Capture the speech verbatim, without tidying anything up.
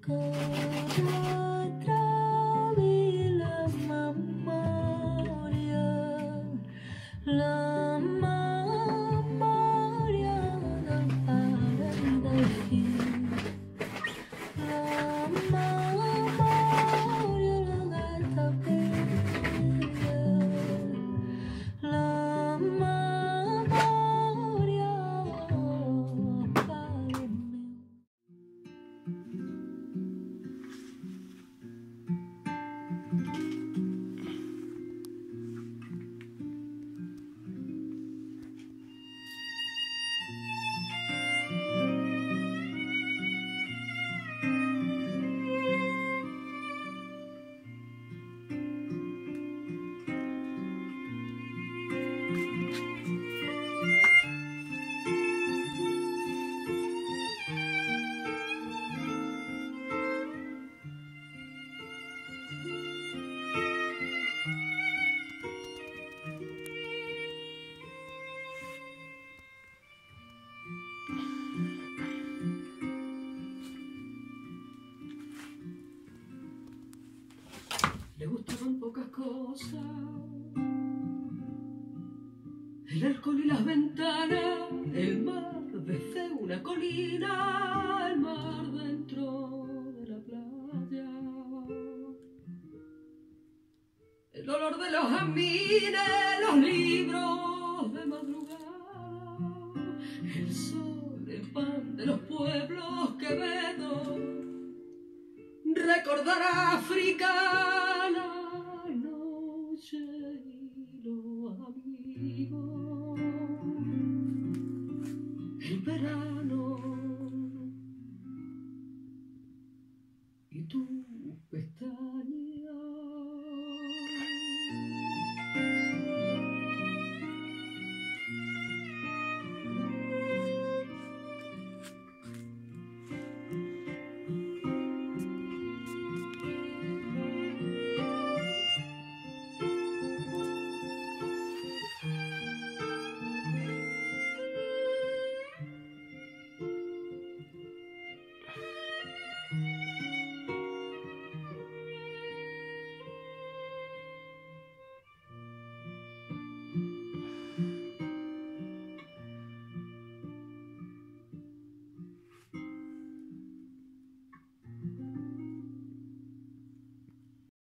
Le gustaban pocas cosas, el alcohol y las ventanas, el mar desde una colina, el mar dentro de la playa, el olor de los jazmines, los libros de madrugada, el sol, el pan de los pueblos Quevedo, recordar África, la noche y los amigos, el verano y tus pestañas.